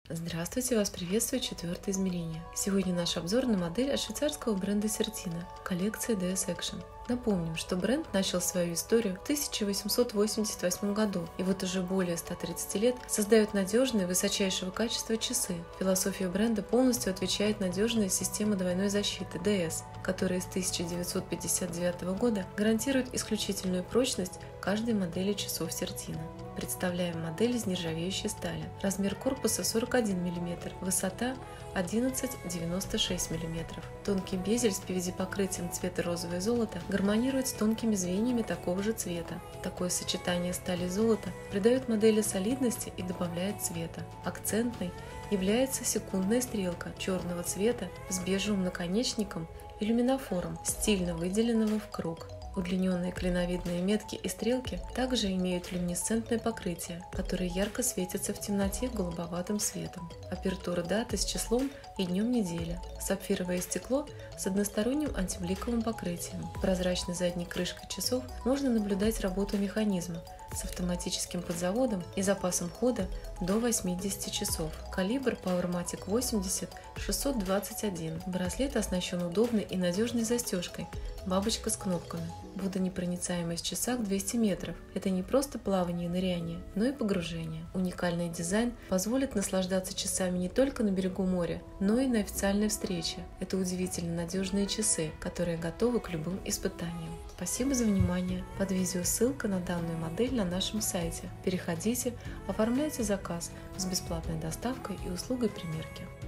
Здравствуйте, вас приветствует четвертое измерение. Сегодня наш обзор на модель от швейцарского бренда Certina, коллекция DS Action. Напомним, что бренд начал свою историю в 1888 году и вот уже более 130 лет создает надежные, высочайшего качества часы. Философия бренда полностью отвечает надежная система двойной защиты DS, которая с 1959 года гарантирует исключительную прочность каждой модели часов Certina. Представляем модель из нержавеющей стали. Размер корпуса 41 мм, высота 11,96 мм. Тонкий безель с PVD-покрытием цвета розовое золото гармонирует с тонкими звеньями такого же цвета. Такое сочетание стали и золота придает модели солидности и добавляет цвета. Акцентной является секундная стрелка черного цвета с бежевым наконечником и люминофором, стильно выделенного в круг. Удлиненные клиновидные метки и стрелки также имеют люминесцентное покрытие, которое ярко светится в темноте голубоватым светом. Апертура даты с числом и днем недели. Сапфировое стекло с односторонним антибликовым покрытием. Прозрачной задней крышкой часов можно наблюдать работу механизма с автоматическим подзаводом и запасом хода до 80 часов. Калибр PowerMatic 80 621. Браслет оснащен удобной и надежной застежкой, бабочка с кнопками. Водонепроницаемость в часах 200 метров. Это не просто плавание и ныряние, но и погружение. Уникальный дизайн позволит наслаждаться часами не только на берегу моря, но и на официальной встрече. Это удивительно надежные часы, которые готовы к любым испытаниям. Спасибо за внимание. Под видео ссылка на данную модель на нашем сайте. Переходите, оформляйте заказ с бесплатной доставкой и услугой примерки.